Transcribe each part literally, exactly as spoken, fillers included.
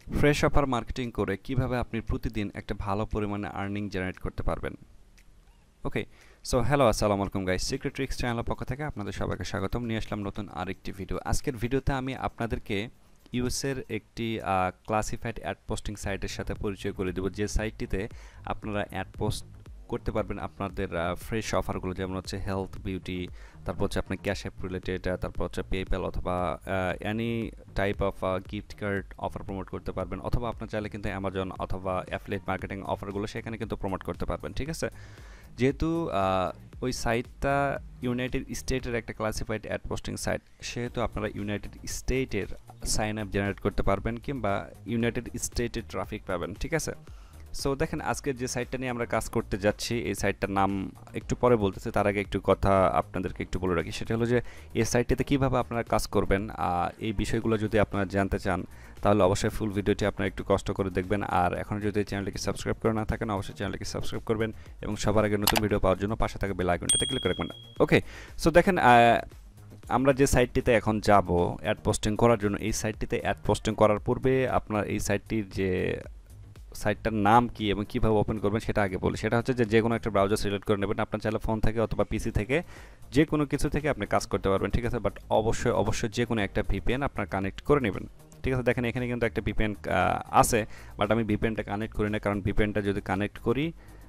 Fresh offer marketing করে কিভাবে আপনি প্রতিদিন একটা ভালো পরিমাণে আর্নিং জেনারেট করতে পারবেন। ওকে, সো হ্যালো আসসালামু আলাইকুম গাইস, সিক্রেট ট্রিক্স চ্যানেলের পক্ষ থেকে আপনাদের সবাইকে স্বাগতম। নিয়ে আসলাম নতুন আরেকটি ভিডিও। আজকের ভিডিওতে আমি আপনাদেরকে ইউএসের একটি ক্লাসিফাইড অ্যাড পোস্টিং সাইটের সাথে পরিচয় করে দেব, যে সাইটটিতে আপনারা অ্যাড পোস্ট করতে পারবেন আপনাদের ফ্রেশ অফারগুলো, যেমন হচ্ছে হেলথ, বিউটি, তারপর হচ্ছে আপনার ক্যাশ অ্যাপ রিলেটেড, তারপর হচ্ছে পেপ্যাল অথবা any type of gift card offer promote করতে পারবেন, অথবা আপনার চাইলে কিন্তু অ্যামাজন অথবা অ্যাফিলিয়েট মার্কেটিং অফারগুলো সেখানে কিন্তু প্রমোট করতে পারবেন। ঠিক আছে, যেহেতু ওই সাইটটা ইউনাইটেড স্টেটের একটা ক্লাসিফাইড অ্যাড পোস্টিং সাইট, সেহেতু আপনারা ইউনাইটেড স্টেটের সাইন আপ জেনারেট করতে পারবেন কিংবা ইউনাইটেড স্টেটের ট্রাফিক পাবেন। ঠিক আছে, সো দেখেন আজকের যে সাইটটা নিয়ে আমরা কাজ করতে যাচ্ছি, এই সাইটটার নাম একটু পরে বলতেছে, তার আগে একটু কথা আপনাদেরকে একটু বলে রাখি। সেটা হলো যে এই সাইটটিতে কীভাবে আপনারা কাজ করবেন, এই বিষয়গুলো যদি আপনারা জানতে চান তাহলে অবশ্যই ফুল ভিডিওটি আপনারা একটু কষ্ট করে দেখবেন। আর এখন যদি চ্যানেলটিকে সাবস্ক্রাইব করে না থাকেন, অবশ্যই চ্যানেলটিকে সাবস্ক্রাইব করবেন এবং সবার আগে নতুন ভিডিও পাওয়ার জন্য পাশে থাকা বেল আইকনটাতে ক্লিক করে রাখবেন। ওকে, সো দেখেন আমরা যে সাইটটিতে এখন যাব অ্যাড পোস্টিং করার জন্য, এই সাইটটিতে অ্যাড পোস্টিং করার পূর্বে আপনার এই সাইটটির যে সাইটটার নাম কি এবং কীভাবে ওপেন করবেন সেটা আগে বলি। সেটা হচ্ছে যে যে কোনো একটা ব্রাউজার সিলেক্ট করে নেবেন, আপনার চাইলে ফোন থেকে অথবা পিসি থেকে যে কোনো কিছু থেকে আপনি কাজ করতে পারবেন। ঠিক আছে, বাট অবশ্যই অবশ্যই যে কোনো একটা ভিপিএন আপনার কানেক্ট করে নেবেন। ঠিক আছে, দেখেন এখানে কিন্তু একটা ভিপিএন আছে, বাট আমি ভিপিএনটা কানেক্ট করি না, কারণ ভিপিএনটা যদি কানেক্ট করি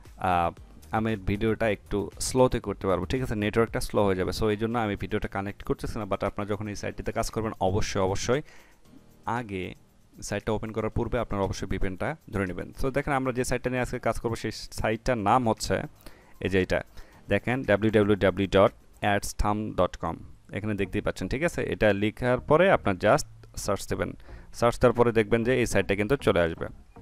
আমি ভিডিওটা একটু স্লোতে করতে পারবো। ঠিক আছে, নেটওয়ার্কটা স্লো হয়ে যাবে, সো এই জন্য আমি ভিডিওটা কানেক্ট করতেছি না। বাট আপনারা যখন এই সাইটটিতে কাজ করবেন অবশ্যই অবশ্যই আগে সাইটটা ওপেন করার পূর্বে আপনারা অবশ্যই ভিপিএনটা ধরে নেবেন। সো দেখেন আমরা যে সাইটটা নিয়ে আজকে কাজ করবো সেই সাইটটার নাম হচ্ছে এই যে এটা দেখেন W W W dot adstham dot com, এখানে দেখতেই পাচ্ছেন। ঠিক আছে, এটা লেখার পরে আপনার জাস্ট সার্চ দেবেন, সার্চ দেওয়ার পরে দেখবেন যে এই সাইটটা কিন্তু চলে আসবে।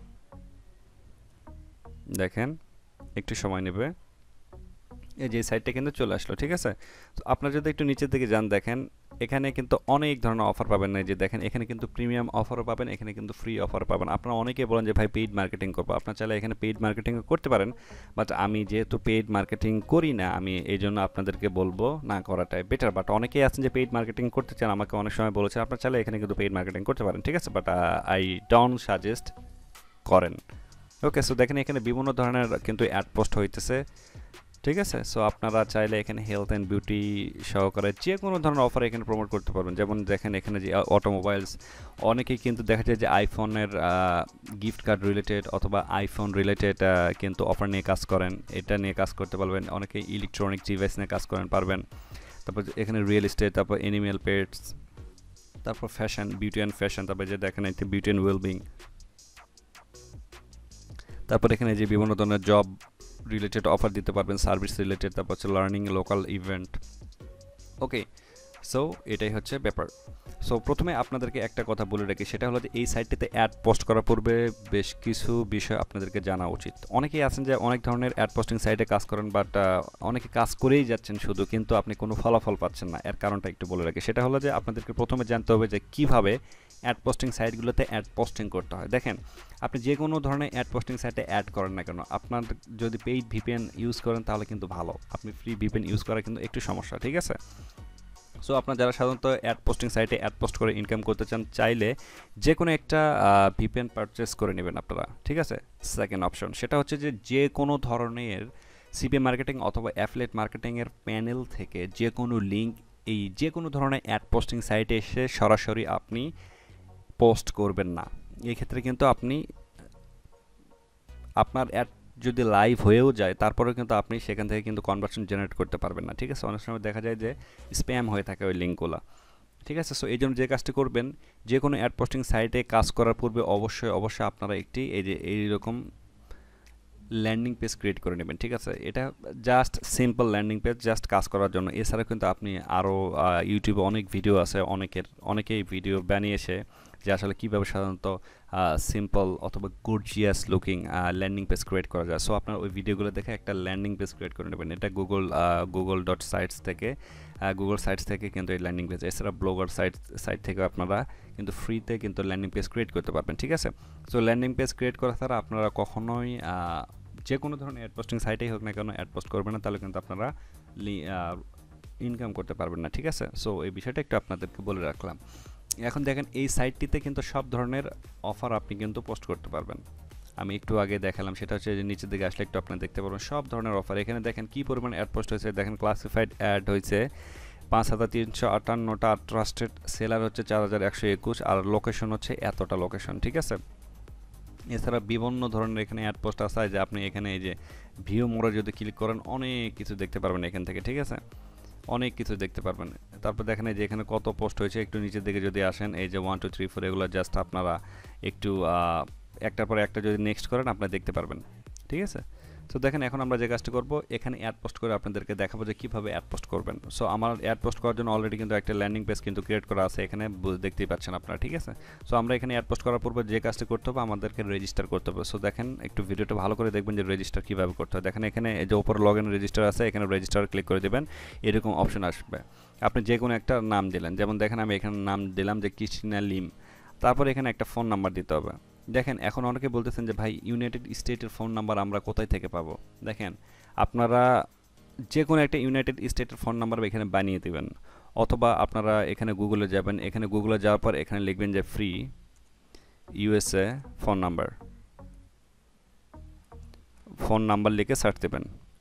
দেখেন একটু সময় নেবে, এই যে সাইটটা কিন্তু চলে আসলো। ঠিক আছে, তো আপনারা যদি একটু নিচের দিকে যান, দেখেন এখানে কিন্তু অনেক ধরনের অফার পাবেন। না যে দেখেন এখানে কিন্তু প্রিমিয়াম অফারও পাবেন, এখানে কিন্তু ফ্রি অফার পাবেন। আপনারা অনেকে বলেন যে ভাই পেইড মার্কেটিং করবো, আপনার চাইলে এখানে পেইড মার্কেটিংও করতে পারেন, বাট আমি যেহেতু পেইড মার্কেটিং করি না, আমি এই জন্য আপনাদেরকে বলবো না করাটাই বেটার। বাট অনেকেই আছেন যে পেইড মার্কেটিং করতে চান, আমাকে অনেক সময় বলেছেন আপনার চাইলে এখানে কিন্তু পেইড মার্কেটিং করতে পারেন। ঠিক আছে, বাট আই ডোন্ট সাজেস্ট করেন। ওকে, সো দেখেন এখানে বিভিন্ন ধরনের কিন্তু অ্যাড পোস্ট হইতেছে। ঠিক আছে, সো আপনারা চাইলে এখানে হেলথ অ্যান্ড বিউটি সহকারে যে কোনো ধরনের অফার এখানে প্রমোট করতে পারবেন। যেমন দেখেন এখানে যে অটোমোবাইলস, অনেকেই কিন্তু দেখা যায় যে আইফোনের গিফট কার্ড রিলেটেড অথবা আইফোন রিলেটেড কিন্তু অফার নিয়ে কাজ করেন, এটা নিয়ে কাজ করতে পারবেন। অনেকে ইলেকট্রনিক ডিভাইস নিয়ে কাজ করেন পারবেন। তারপর এখানে রিয়েল এস্টেট, তারপর অ্যানিমেল পেটস, তারপর ফ্যাশন, বিউটি অ্যান্ড ফ্যাশন, তারপর যে দেখেন এতে বিউটি অ্যান্ড ওয়েলবিং, তারপর এখানে যে বিভিন্ন ধরনের জব রিলেটেড অফার দিতে পারবেন, সার্ভিস রিলেটেড, তারপর হচ্ছে learning, local event. Okay, so এটাই হচ্ছে ব্যাপার। সো প্রথমে আপনাদেরকে একটা কথা বলে রাখি, সেটা হলো যে এই সাইটটিতে অ্যাড পোস্ট করার পূর্বে বেশ কিছু বিষয় আপনাদেরকে জানা উচিত। অনেকেই আছেন যে অনেক ধরনের অ্যাড পোস্টিং সাইটে কাজ করেন, বাট অনেকে কাজ করেই যাচ্ছেন শুধু, কিন্তু আপনি কোনো ফলাফল পাচ্ছেন না। এর কারণটা একটু বলে রাখি, সেটা হলো যে আপনাদেরকে প্রথমে জানতে হবে যে কীভাবে অ্যাড পোস্টিং সাইটগুলোতে অ্যাড পোস্টিং করতে হয়। দেখেন আপনি যে কোনো ধরনের অ্যাড পোস্টিং সাইটে অ্যাড করেন না কেন, আপনার যদি পেইড ভিপিএন ইউজ করেন তাহলে কিন্তু ভালো, আপনি ফ্রি ভিপিএন ইউজ করা কিন্তু একটু সমস্যা। ঠিক আছে, সো আপনারা যারা সাধারণত অ্যাড পোস্টিং সাইটে অ্যাড পোস্ট করে ইনকাম করতে চান, চাইলে যে কোনো একটা ভিপিএন পারচেস করে নেবেন আপনারা। ঠিক আছে, সেকেন্ড অপশন সেটা হচ্ছে যে যে কোনো ধরনের সিপিএ মার্কেটিং অথবা অ্যাফিলিয়েট মার্কেটিংয়ের প্যানেল থেকে যে কোনো লিঙ্ক এই যে কোনো ধরনের অ্যাড পোস্টিং সাইটে এসে সরাসরি আপনি পোস্ট করবেন না। এই ক্ষেত্রে কিন্তু আপনি আপনার অ্যাড যদি লাইভ হয়েও যায় তারপরেও কিন্তু আপনি সেখান থেকে কিন্তু কনভার্সন জেনারেট করতে পারবেন না। ঠিক আছে, অনেক সময় দেখা যায় যে স্প্যাম হয়ে থাকে ওই লিঙ্কগুলো। ঠিক আছে, সো এই জন্য যে কাজটি করবেন, যে কোনো অ্যাড পোস্টিং সাইটে কাজ করার পূর্বে অবশ্যই অবশ্যই আপনারা একটি এই যে এইরকম ল্যান্ডিং পেজ ক্রিয়েট করে নেবেন। ঠিক আছে, এটা just simple landing page, just কাজ করার জন্য। এছাড়াও কিন্তু আপনি আরও ইউটিউবে অনেক ভিডিও আছে, অনেকের অনেকেই ভিডিও বানিয়েছে যে আসলে কীভাবে সাধারণত সিম্পল অথবা gorgeous looking landing page create করা যায়। সো আপনার ওই ভিডিওগুলো দেখে একটা ল্যান্ডিং পেজ ক্রিয়েট করে নেবেন। এটা গুগল গুগল ডট সাইটস থেকে গুগল সাইটস থেকে কিন্তু এই ল্যান্ডিং পেজ, এছাড়া ব্লগার সাইট সাইট থেকে আপনারা কিন্তু ফ্রিতে কিন্তু ল্যান্ডিং পেজ ক্রিয়েট করতে পারবেন। ঠিক আছে, সো ল্যান্ডিং পেজ ক্রিয়েট করা ছাড়া আপনারা কখনোই যে কোনো ধরনের অ্যাড পোস্টিং সাইটেই হোক না কেন অ্যাড পোস্ট করবেন না, তাহলে কিন্তু আপনারা ইনকাম করতে পারবেন না। ঠিক আছে, সো এই বিষয়টা একটু আপনাদেরকে বলে রাখলাম। এখন দেখেন এই সাইটটিতে কিন্তু সব ধরনের অফার আপনি কিন্তু পোস্ট করতে পারবেন। আমি একটু আগে দেখালাম, সেটা হচ্ছে যে নিচের দিকে আসলে একটু আপনারা দেখতে পারবেন সব ধরনের অফার। এখানে দেখেন কি পরিমাণ অ্যাড পোস্ট হয়েছে, দেখেন ক্লাসিফাইড অ্যাড হয়েছে পাঁচ হাজার তিনশো আটান্নটা, ট্রাস্টেড সেলার হচ্ছে চার হাজার একশো একুশ, আর লোকেশন হচ্ছে এতটা লোকেশন, ঠিক আছে। এছাড়া বিভিন্ন ধরনের এখানে অ্যাড পোস্ট আছে, যে আপনি এখানে এই যে ভিউ মোড়ে যদি ক্লিক করেন অনেক কিছু দেখতে পারবেন এখান থেকে, ঠিক আছে, অনেক কিছু দেখতে পারবেন। তারপর দেখেন এই যে এখানে কত পোস্ট হয়েছে, একটু নিচের দিকে যদি আসেন এই যে ওয়ান টু থ্রি ফোর এগুলো জাস্ট আপনারা একটু একটার পর একটা যদি নেক্সট করেন আপনারা দেখতে পারবেন, ঠিক আছে। সো দেখেন এখন আমরা যে কাজটা করব, এখানে অ্যাড পোস্ট করে আপনাদেরকে দেখাবো যে কীভাবে অ্যাড পোস্ট করবেন। সো আমার অ্যাড পোস্ট করার জন্য অলরেডি কিন্তু একটা ল্যান্ডিং পেজ কিন্তু ক্রিয়েট করা আছে, এখানে দেখতেই পাচ্ছেন আপনারা, ঠিক আছে। সো আমরা এখানে অ্যাড পোস্ট করার পূর্বে যে কাজটা করতে হবে, আমাদেরকে রেজিস্টার করতে হবে। সো দেখেন একটু ভিডিওটা ভালো করে দেখবেন যে রেজিস্টার কীভাবে করতে হয়। দেখেন এখানে যে উপরে লগ ইন রেজিস্টার আছে, এখানে রেজিস্টার ক্লিক করে দেবেন, এরকম অপশন আসবে। আপনি যে কোনো একটা নাম দিলেন, যেমন দেখেন আমি এখানে নাম দিলাম যে ক্রিস্টিনা লিম, তারপর এখানে একটা ফোন নাম্বার দিতে হবে। দেখেন এখন অনেকে বলতেছেন যে ভাই ইউনাইটেড স্টেটের ফোন নাম্বার আমরা কোথায় থেকে পাবো। দেখেন আপনারা যে কোনো একটা ইউনাইটেড স্টেটের ফোন নাম্বার এখানে বানিয়ে দেবেন, অথবা আপনারা এখানে গুগলে যাবেন, এখানে গুগলে যাওয়ার পর এখানে লিখবেন যে free USA phone number, phone number লিখে সার্চ দেবেন,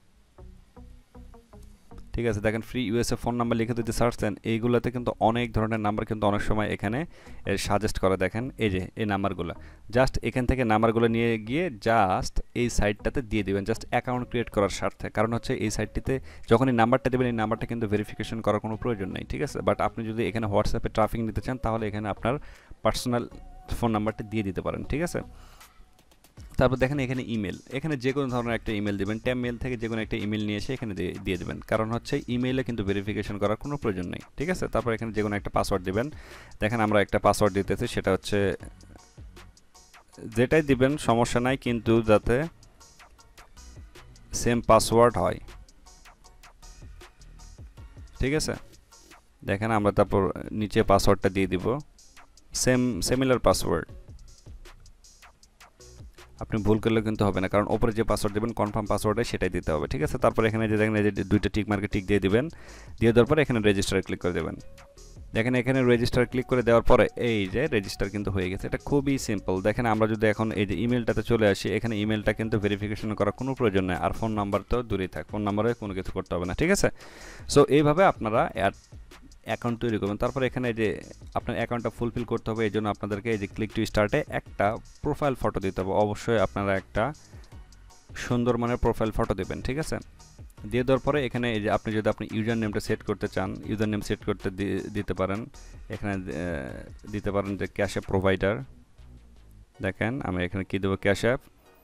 ঠিক আছে। দেখেন ফ্রি ইউএসএ ফোন নাম্বার লিখে যদি সার্চ দেন, এইগুলোতে কিন্তু অনেক ধরনের নাম্বার কিন্তু অনেক সময় এখানে সাজেস্ট করে। দেখেন এই যে এই নাম্বারগুলো, জাস্ট এখান থেকে নাম্বারগুলো নিয়ে গিয়ে জাস্ট এই সাইটটাতে দিয়ে দিবেন, জাস্ট অ্যাকাউন্ট ক্রিয়েট করার স্বার্থে। কারণ হচ্ছে এই সাইটটিতে যখন এই নাম্বারটা দেবেন, এই নাম্বারটা কিন্তু ভেরিফিকেশন করার কোনো প্রয়োজন নেই, ঠিক আছে। বাট আপনি যদি এখানে হোয়াটসঅ্যাপে ট্রাফিক নিতে চান, তাহলে এখানে আপনার পার্সোনাল ফোন নাম্বারটা দিয়ে দিতে পারেন, ঠিক আছে। তারপর দেখেন এখানে ইমেল, এখানে যে কোনো ধরনের একটা ইমেল দেবেন, ট্যাব মেল থেকে যে কোনো একটা ইমেল নিয়ে এসে এখানে দিয়ে দেবেন, কারণ হচ্ছে ইমেইলে কিন্তু ভেরিফিকেশন করার কোনো প্রয়োজন নেই, ঠিক আছে। তারপর এখানে যে কোনো একটা পাসওয়ার্ড দেবেন। দেখেন আমরা একটা পাসওয়ার্ড দিতেছি, সেটা হচ্ছে যেটাই দিবেন সমস্যা নাই, কিন্তু যাতে সেম পাসওয়ার্ড হয়, ঠিক আছে। দেখেন আমরা তারপর নিচে পাসওয়ার্ডটা দিয়ে দিব, সেম সিমিলার পাসওয়ার্ড, আপনি ভুল করলে কিন্তু হবে না, কারণ ওপরে যে পাসওয়ার্ড দেবেন কনফার্ম পাসওয়ার্ডে সেটাই দিতে হবে, ঠিক আছে। তারপর এখানে যে দেখেন এই যে দুইটা টিক মার্কে টিক দিয়ে দিবেন, দিয়ে দেওয়ার পরে এখানে রেজিস্টারে ক্লিক করে দেবেন। দেখেন এখানে রেজিস্টার ক্লিক করে দেওয়ার পরে এই যে রেজিস্টার কিন্তু হয়ে গেছে। এটা খুবই সিম্পল। দেখেন আমরা যদি এখন এই যে ইমেলটাতে চলে আসি, এখানে ইমেলটা কিন্তু ভেরিফিকেশন করার কোনো প্রয়োজন নেই, আর ফোন নাম্বার তো দূরেই থাক, ফোন নাম্বারে কোনো কিছু করতে হবে না, ঠিক আছে। সো এইভাবে আপনারা অ্যাড অ্যাকাউন্ট তৈরি করবেন। তারপর এখানে যে আপনার অ্যাকাউন্টটা ফুলফিল করতে হবে, এই জন্য আপনাদেরকে এই যে ক্লিক টু স্টার্টে একটা প্রোফাইল ফটো দিতে হবে। অবশ্যই আপনারা একটা সুন্দর মানের প্রোফাইল ফটো দেবেন, ঠিক আছে। দিয়ে দেওয়ার পরে এখানে এই যে আপনি যদি আপনি ইউজার নেমটা সেট করতে চান, ইউজার নেম সেট করতে দিতে পারেন, এখানে দিতে পারেন যে ক্যাশ অ্যাপ প্রোভাইডার। দেখেন আমি এখানে কী দেবো, Cash App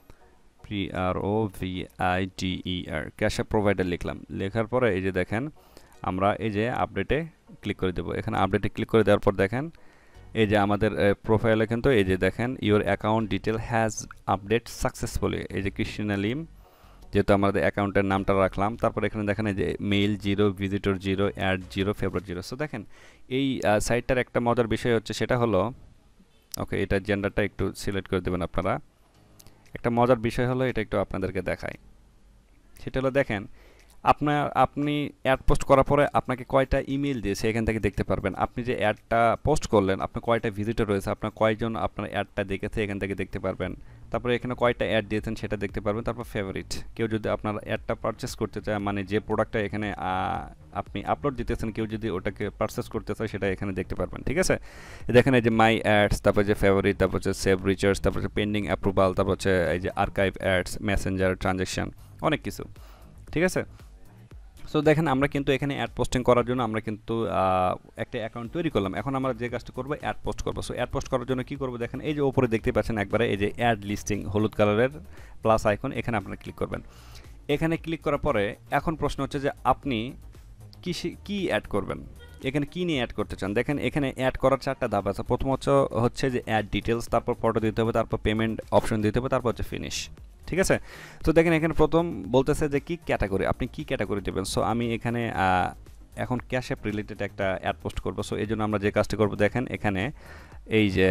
P R O V I D E R, Cash App provider লিখলাম। লেখার পরে এই যে দেখেন আমরা এই যে আপডেটে ক্লিক করে দেবো। এখানে আপডেটে ক্লিক করে দেওয়ার পর দেখেন এই যে আমাদের প্রোফাইলে কিন্তু এই যে দেখেন your account detail has update successfully, এই যে ক্রিস্টিনা লিম, যেহেতু আমাদের অ্যাকাউন্টের নামটা রাখলাম। তারপর এখানে দেখেন এই যে mail zero, visitor zero, ad zero, favourite zero. So দেখেন এই সাইটটার একটা মজার বিষয় হচ্ছে, সেটা হলো ওকে এটা জেন্ডারটা একটু সিলেক্ট করে দেবেন আপনারা। একটা মজার বিষয় হলো, এটা একটু আপনাদেরকে দেখাই, সেটা হলো দেখেন আপনার আপনি অ্যাড পোস্ট করার পরে আপনাকে কয়টা ইমেল দিয়েছে এখান থেকে দেখতে পারবেন। আপনি যে অ্যাডটা পোস্ট করলেন, আপনার কয়টা ভিজিটর রয়েছে, আপনার কয়জন আপনার অ্যাডটা দেখেছে এখান থেকে দেখতে পারবেন। তারপরে এখানে কয়টা অ্যাড দিয়েছেন সেটা দেখতে পারবেন। তারপর ফেভারিট, কেউ যদি আপনার অ্যাডটা পারচেস করতে চায়, মানে যে প্রোডাক্টটা এখানে আপনি আপলোড দিতেছেন, কেউ যদি ওটাকে পারচেস করতে চায় সেটা এখানে দেখতে পারবেন, ঠিক আছে। দেখেন এই যে মাই অ্যাডস, তারপর যে ফেভারিট, তারপর হচ্ছে সেভ রিচার্জ, তারপর হচ্ছে পেন্ডিং অ্যাপ্রুভাল, তারপর হচ্ছে এই যে আর্কাইভ অ্যাডস, মেসেঞ্জার, ট্রানজ্যাকশন, অনেক কিছু, ঠিক আছে। সো দেখেন আমরা কিন্তু এখানে অ্যাড পোস্টিং করার জন্য আমরা কিন্তু একটা অ্যাকাউন্ট তৈরি করলাম। এখন আমরা যে কাজটা করবো, অ্যাড পোস্ট করবো। সো অ্যাড পোস্ট করার জন্য কী করবো, দেখেন এই যে ওপরে দেখতে পাচ্ছেন একবারে এই যে অ্যাড লিস্টিং হলুদ কালারের প্লাস আইকন, এখানে আপনারা ক্লিক করবেন। এখানে ক্লিক করার পরে এখন প্রশ্ন হচ্ছে যে আপনি কী কী অ্যাড করবেন, এখানে কী নিয়ে অ্যাড করতে চান। দেখেন এখানে অ্যাড করার চারটা ধাপ আছে। প্রথম হচ্ছে যে অ্যাড ডিটেলস, তারপর ফটো দিতে হবে, তারপর পেমেন্ট অপশন দিতে হবে, তারপর হচ্ছে ফিনিশ, ঠিক আছে। তো দেখেন এখানে প্রথম বলতেছে যে কি ক্যাটাগরি, আপনি কি ক্যাটাগরি দেবেন। সো আমি এখানে এখন ক্যাশ অ্যাপ রিলেটেড একটা অ্যাড পোস্ট করবো। সো এই জন্য আমরা যে কাজটি করবো, দেখেন এখানে এই যে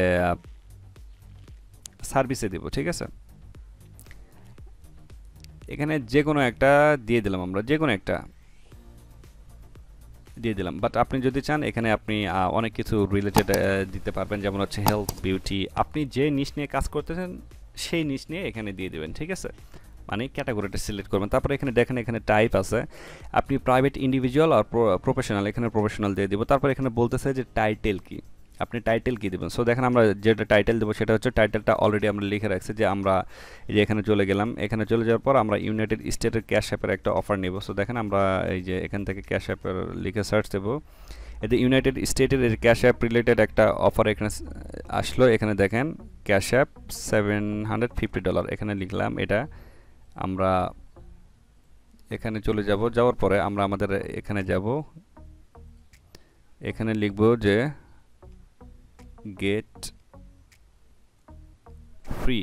সার্ভিসে দিব, ঠিক আছে। এখানে যে কোনো একটা দিয়ে দিলাম আমরা, যে কোনো একটা দিয়ে দিলাম। বাট আপনি যদি চান এখানে আপনি অনেক কিছু রিলেটেড দিতে পারবেন, যেমন হচ্ছে হেলথ, বিউটি, আপনি যে নিশ নিয়ে কাজ করতেছেন সেই নিশ নিয়ে এখানে দিয়ে দেবেন, ঠিক আছে, মানে ক্যাটাগরিটা সিলেক্ট করবেন। তারপরে এখানে দেখেন এখানে টাইপ আছে, আপনি প্রাইভেট, ইন্ডিভিজুয়াল আর প্রফেশনাল, এখানে প্রফেশনাল দিয়ে দিব। তারপর এখানে বলতেছে যে টাইটেল কি, আপনি টাইটেল কি দেবেন। সো দেখেন আমরা যেটা টাইটেল দেবো সেটা হচ্ছে, টাইটেলটা অলরেডি আমরা লিখে রাখছি যে আমরা এই যে এখানে চলে গেলাম, এখানে চলে যাওয়ার পর আমরা ইউনাইটেড স্টেটের ক্যাশ অ্যাপের একটা অফার নেব। সো দেখেন আমরা এই যে এখান থেকে ক্যাশ অ্যাপের লিখে সার্চ দেবো, এতে ইউনাইটেড স্টেটের ক্যাশ অ্যাপ রিলেটেড একটা অফার এখানে আসলো। এখানে দেখেন cash app seven hundred fifty dollar, এখানে লিখলাম এটা। আমরা এখানে চলে যাব, যাওয়ার পরে আমরা আমাদের এখানে যাব, এখানে লিখব যে গেট ফ্রি,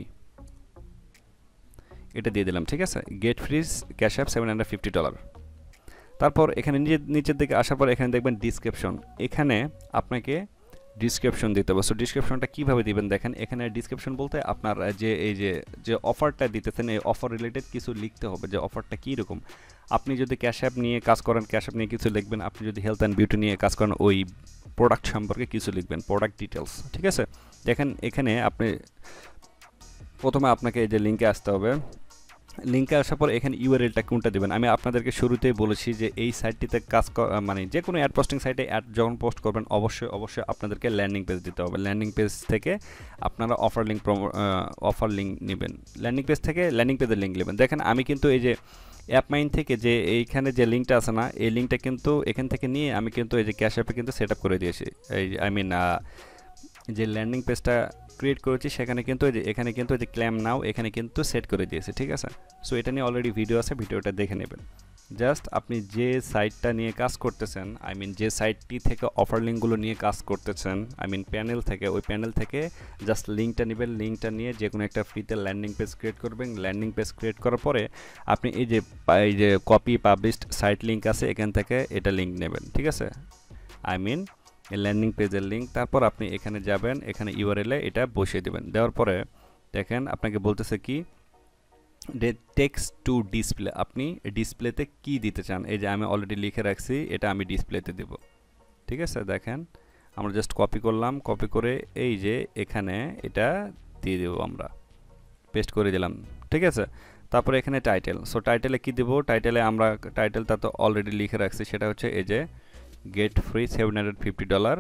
এটা দিয়ে দিলাম, ঠিক আছে, get free cash app seven hundred fifty dollar. তারপর এখানে নিচে নিচের দিকে আসার পর এখানে দেখবেন ডিসক্রিপশন, এখানে আপনাকে ডিসক্রিপশন দিতে হবে। সো ডিসক্রিপশনটা কীভাবে দিবেন দেখেন, এখানে ডিসক্রিপশন বলতে আপনার যে এই যে যে অফারটা দিতেছেন এই অফার রিলেটেড কিছু লিখতে হবে, যে অফারটা কী রকম। আপনি যদি ক্যাশ অ্যাপ নিয়ে কাজ করেন ক্যাশ অ্যাপ নিয়ে কিছু লিখবেন, আপনি যদি হেলথ অ্যান্ড বিউটি নিয়ে কাজ করেন ওই প্রোডাক্ট সম্পর্কে কিছু লিখবেন, প্রোডাক্ট ডিটেলস, ঠিক আছে। দেখেন এখানে আপনি প্রথমে আপনাকে এই যে লিঙ্কে আসতে হবে, লিঙ্কে আসার পর এখানে ইউআরএলটা কোনটা দেবেন। আমি আপনাদেরকে শুরুতেই বলেছি যে এই সাইটটিতে কাজ মানে যে কোনো অ্যাড পোস্টিং সাইটে অ্যাড যখন পোস্ট করবেন অবশ্যই অবশ্যই আপনাদেরকে ল্যান্ডিং পেজ দিতে হবে। ল্যান্ডিং পেজ থেকে আপনারা অফার লিঙ্ক অফার লিঙ্ক নেবেন, ল্যান্ডিং পেজ থেকে ল্যান্ডিং পেজের লিঙ্ক নেবেন। দেখেন আমি কিন্তু এই যে অ্যাপ মাইন থেকে যে এইখানে যে লিঙ্কটা আছে না, এই লিঙ্কটা কিন্তু এখান থেকে নিয়ে আমি কিন্তু এই যে ক্যাশ অ্যাপে কিন্তু সেট আপ করে দিয়েছি। এই আই মিন যে ল্যান্ডিং পেজটা ক্রিয়েট করেছি সেখানে কিন্তু এই যে এখানে কিন্তু এই যে ক্লেম নাও এখানে কিন্তু সেট করে দিয়েছি, ঠিক আছে। সো এটা নিয়ে অলরেডি ভিডিও আছে, ভিডিওটা দেখে নেবেন। জাস্ট আপনি যে সাইটটা নিয়ে কাজ করতেছেন, আই মিন যে সাইটটি থেকে অফার লিঙ্কগুলো নিয়ে কাজ করতেছেন, আই মিন প্যানেল থেকে, ওই প্যানেল থেকে জাস্ট লিঙ্কটা নেবেন, লিঙ্কটা নিয়ে যে কোনো একটা ফ্রিতে ল্যান্ডিং পেজ ক্রিয়েট করবেন। ল্যান্ডিং পেজ ক্রিয়েট করার পরে আপনি এই যে এই যে কপি পাবলিশড সাইট লিঙ্ক আছে এখান থেকে এটা লিঙ্ক নেবেন, ঠিক আছে, আই মিন ল্যান্ডিং পেজের লিঙ্ক। তারপর আপনি এখানে যাবেন, এখানে ইউআরএল এ এটা বসিয়ে দেবেন। দেওয়ার পরে দেখেন আপনাকে বলতেছে কি টেক্সট টু ডিসপ্লে, আপনি ডিসপ্লেতে কি দিতে চান। এই যে আমি অলরেডি লিখে রাখছি, এটা আমি ডিসপ্লেতে দেব, ঠিক আছে। দেখেন আমরা জাস্ট কপি করলাম, কপি করে এই যে এখানে এটা দিয়ে দেব, আমরা পেস্ট করে দিলাম, ঠিক আছে। তারপরে এখানে টাইটেল, সো টাইটেলে কি দেব, টাইটেলে আমরা টাইটেলটা তো অলরেডি লিখে রাখছি, সেটা হচ্ছে এই যে get free seven hundred fifty dollar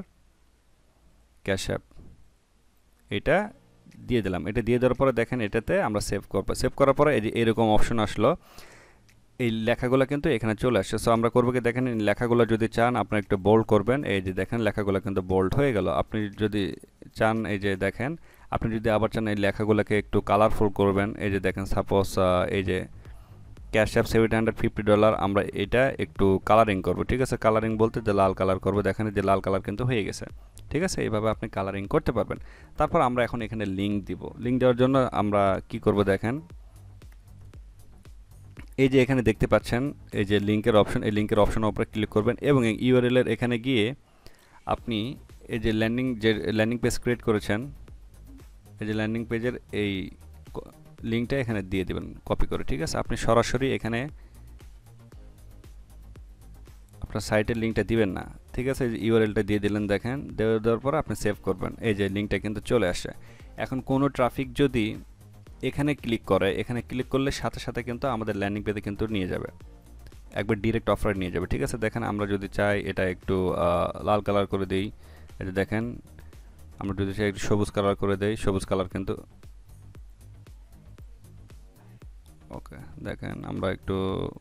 cash app, এটা দিয়ে দিলাম। এটা দিয়ে দেওয়ার পরে দেখেন এটাতে আমরা সেভ করবো, সেভ করার পরে এই যে এরকম অপশন আসলো, এই লেখাগুলো কিন্তু এখানে চলে আসছে। সো আমরা করবো কি দেখেন লেখাগুলো যদি চান আপনারা একটু বোল্ড করবেন, এই যে দেখেন লেখাগুলো কিন্তু বোল্ড হয়ে গেল। আপনি যদি চান এই যে দেখেন, আপনি যদি আবার চান এই লেখাগুলোকে একটু কালারফুল করবেন, এই যে দেখেন সাপোজ এই যে cash app seven hundred fifty dollar আমরা এটা একটু কালারিং করব, ঠিক আছে। কালারিং বলতে যে লাল কালার করবো, দেখেন যে লাল কালার কিন্তু হয়ে গেছে, ঠিক আছে। এইভাবে আপনি কালারিং করতে পারবেন। তারপর আমরা এখন এখানে লিঙ্ক দিব। লিঙ্ক দেওয়ার জন্য আমরা কি করব দেখেন, এই যে এখানে দেখতে পাচ্ছেন এই যে লিঙ্কের অপশন, এই লিঙ্কের অপশনের উপরে ক্লিক করবেন এবং এই ইউআরএল এর এখানে গিয়ে আপনি এই যে ল্যান্ডিং যে ল্যান্ডিং পেজ ক্রিয়েট করেছেন, এই যে ল্যান্ডিং পেজের এই লিঙ্কটা এখানে দিয়ে দিবেন কপি করে, ঠিক আছে। আপনি সরাসরি এখানে আপনার সাইটের লিঙ্কটা দিবেন না, ঠিক আছে। ইউআরএলটা দিয়ে দিলেন, দেখেন দেওয়ার পর আপনি সেভ করবেন, এই যে লিঙ্কটা কিন্তু চলে আসে। এখন কোনো ট্রাফিক যদি এখানে ক্লিক করে, এখানে ক্লিক করলে সাথে সাথে কিন্তু আমাদের ল্যান্ডিং পেজে কিন্তু নিয়ে যাবে, একবার ডিরেক্ট অফারে নিয়ে যাবে, ঠিক আছে। দেখেন আমরা যদি চাই এটা একটু লাল কালার করে দিই, এটা দেখেন আমরা যদি চাই একটু সবুজ কালার করে দেই, সবুজ কালার কিন্তু ওকে, দেখেন আমরা একটু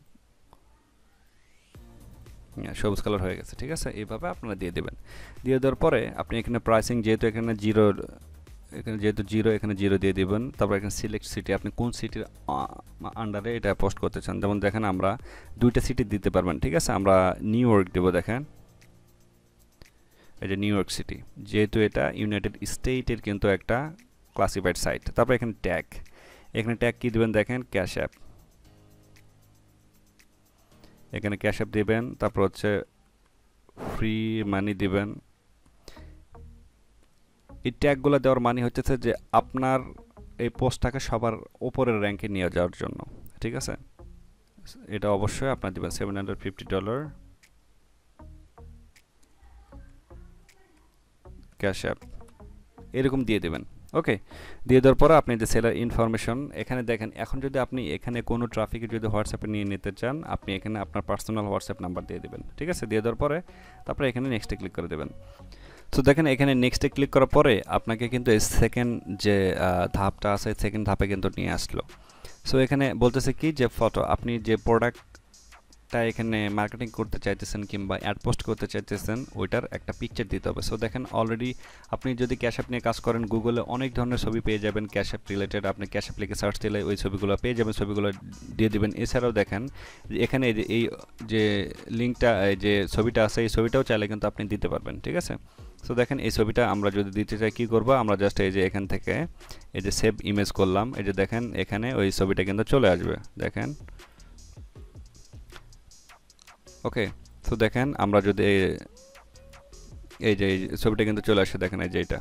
সবুজ কালার হয়ে গেছে, ঠিক আছে। এইভাবে আপনারা দিয়ে দেবেন। দিয়ে দেওয়ার পরে আপনি এখানে প্রাইসিং যেহেতু এখানে জিরো, এখানে যেহেতু জিরো এখানে জিরো দিয়ে দেবেন। তারপর এখানে সিলেক্ট সিটি, আপনি কোন সিটির আন্ডারে এটা পোস্ট করতে চান। যেমন দেখেন আমরা দুইটা সিটি দিতে পারবেন, ঠিক আছে। আমরা নিউ ইয়র্ক দেবো, দেখেন এই যে নিউ ইয়র্ক সিটি, যেহেতু এটা ইউনাইটেড স্টেটের কিন্তু একটা ক্লাসিফাইড সাইট। তারপর এখানে ট্যাগ, এখানে ট্যাগ কি দিবেন দেখেন ক্যাশ অ্যাপ, এখানে ক্যাশ অ্যাপ দিবেন। তারপর হচ্ছে ফ্রি মানি দিবেন। এই ট্যাগগুলো দেওয়ার মানে হচ্ছে যে আপনার এই পোস্টটাকে সবার উপরের র্যাঙ্কে নিয়ে যাওয়ার জন্য, ঠিক আছে। এটা অবশ্যই আপনার দিবেন seven hundred fifty dollar cash app এরকম দিয়ে দেবেন। ওকে, দিয়ে দেওয়ার পরে আপনি যে সেলার ইনফরমেশন এখানে দেখেন, এখন যদি আপনি এখানে কোনো ট্রাফিকে যদি হোয়াটসঅ্যাপে নিয়ে নিতে চান, আপনি এখানে আপনার পার্সোনাল হোয়াটসঅ্যাপ নাম্বার দিয়ে দেবেন। ঠিক আছে, দিয়ে দেওয়ার পরে তারপরে এখানে নেক্সটে ক্লিক করে দেবেন। সো দেখেন এখানে নেক্সটে ক্লিক করার পরে আপনাকে কিন্তু এই সেকেন্ড যে ধাপটা আছে, সেকেন্ড ধাপে কিন্তু নিয়ে আসলো। সো এখানে বলতেছে কি যে ফটো, আপনি যে প্রোডাক্টটা এখানে মার্কেটিং করতে চাইতেছেন কিংবা অ্যাড পোস্ট করতে চাইতেছেন ওইটার একটা পিকচার দিতে হবে। সো দেখেন অলরেডি আপনি যদি ক্যাশ অ্যাপ নিয়ে কাজ করেন, গুগলে অনেক ধরনের ছবি পেয়ে যাবেন ক্যাশ অ্যাপ রিলেটেড। আপনি ক্যাশ অ্যাপ লিখে সার্চ দিলে ওই ছবিগুলো পেয়ে যাবেন, ছবিগুলো দিয়ে দেবেন। এছাড়াও দেখেন এখানে এই যে লিঙ্কটা, যে ছবিটা আছে, এই ছবিটাও চাইলে কিন্তু আপনি দিতে পারবেন। ঠিক আছে, সো দেখেন এই ছবিটা আমরা যদি দিতে চাই কি করব, আমরা জাস্ট এই যে এখান থেকে এই যে সেভ ইমেজ করলাম, এই যে দেখেন এখানে ওই ছবিটা কিন্তু চলে আসবে। দেখেন ওকে, তো দেখেন আমরা যদি এই যে ছবিটা কিন্তু চলে আসে, দেখেন এই যে এটা।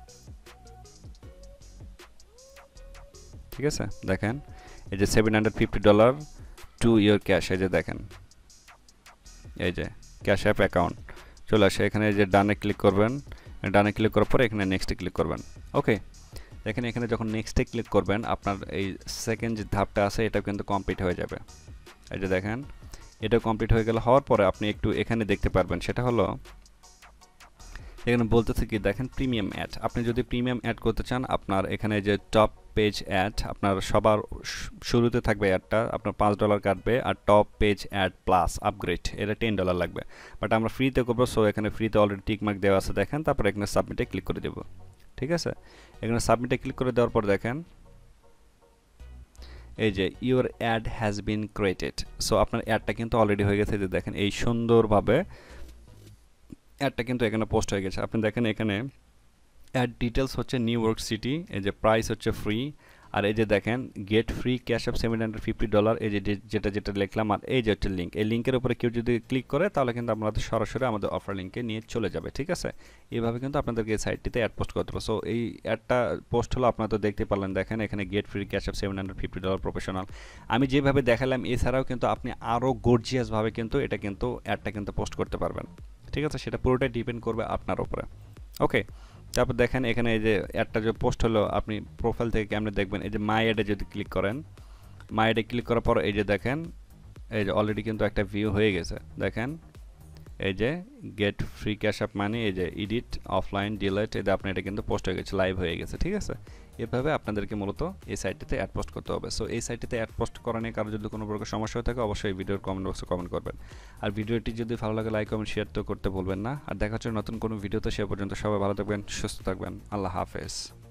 ঠিক আছে, দেখেন এই যে seven hundred fifty dollar to your cash, এই যে দেখেন এই যে ক্যাশ অ্যাপ অ্যাকাউন্ট চলে আসে। এখানে যে ডানে ক্লিক করবেন, ডানে ক্লিক করার পরে এখানে নেক্সটে ক্লিক করবেন। ওকে, দেখেন এখানে যখন নেক্সটে ক্লিক করবেন আপনার এই সেকেন্ড যে ধাপটা আছে এটা কিন্তু কমপ্লিট হয়ে যাবে। এই যে দেখেন এটা কমপ্লিট হয়ে গেলে হওয়ার পরে আপনি একটু এখানে দেখতে পারবেন, সেটা হলো এখানে বলতেছে কি দেখেন প্রিমিয়াম অ্যাড। আপনি যদি প্রিমিয়াম অ্যাড করতে চান, আপনার এখানে যে টপ পেজ অ্যাড, আপনার সবার শুরুতে থাকবে অ্যাডটা, আপনার পাঁচ ডলার কাটবে। আর top page ad plus upgrade এটা টেন ডলার লাগবে, বাট আমরা ফ্রিতে করবো। সো এখানে ফ্রিতে অলরেডি টিক মার্ক দেওয়া আছে দেখেন। তারপরে এখানে সাবমিটে ক্লিক করে দেবো। ঠিক আছে, এখানে সাবমিটে ক্লিক করে দেওয়ার পর দেখেন এই যে your ad has been created. So আপনার অ্যাডটা কিন্তু অলরেডি হয়ে গেছে। যে দেখেন এই সুন্দরভাবে অ্যাডটা কিন্তু এখানে পোস্ট হয়ে গেছে। আপনি দেখেন এখানে অ্যাড ডিটেলস হচ্ছে নিউ ইয়র্ক সিটি, এই যে প্রাইস হচ্ছে ফ্রি, আর এই যে দেখেন get free cash app seven hundred fifty dollar, এই যে যেটা যেটা লিখলাম, আর এই যে হচ্ছে লিঙ্ক। এই লিঙ্কের উপরে কেউ যদি ক্লিক করে তাহলে কিন্তু আমাদের সরাসরি আমাদের অফার লিঙ্কে নিয়ে চলে যাবে। ঠিক আছে, এইভাবে কিন্তু আপনাদেরকে এই সাইটটিতে অ্যাড পোস্ট করতে হবে। সো এই অ্যাডটা পোস্ট হলো, আপনারা তো দেখতে পারলেন। দেখেন এখানে get free cash app seven hundred fifty dollar professional আমি যেভাবে দেখালাম, এছাড়াও কিন্তু আপনি আরও গর্জিয়াসভাবে কিন্তু এটা কিন্তু অ্যাডটা কিন্তু পোস্ট করতে পারবেন। ঠিক আছে, সেটা পুরোটাই ডিপেন্ড করবে আপনার উপরে। ওকে, তারপর দেখেন এখানে এই যে অ্যাডটা যে পোস্ট হলো, আপনি প্রোফাইল থেকে কেমনে দেখবেন, এই যে মাই অ্যাডে যদি ক্লিক করেন, মাই অ্যাডে ক্লিক করার পর এই যে দেখেন এই যে অলরেডি কিন্তু একটা ভিউ হয়ে গেছে। দেখেন এই যে গেট ফ্রি ক্যাশ অ্যাপ মানে এই যে এডিট অফলাইন ডিলেট, এই যে আপনার এটা কিন্তু পোস্ট হয়ে গেছে, লাইভ হয়ে গেছে। ঠিক আছে, এভাবে আপনাদেরকে মূলত এই সাইটটিতে অ্যাড পোস্ট করতে হবে। সো এই সাইটটিতে অ্যাড পোস্ট করা নিয়ে কারো যদি কোনো প্রকার সমস্যা হয়ে থাকে অবশ্যই ভিডিওর কমেন্ট বক্সে কমেন্ট করবেন। আর ভিডিওটি যদি ভালো লাগে লাইক কমেন্ট শেয়ার তো করতে ভুলবেন না। আর দেখা হচ্ছে নতুন কোনো ভিডিওতে, সে পর্যন্ত সবাই ভালো থাকবেন, সুস্থ থাকবেন। আল্লাহ হাফেজ।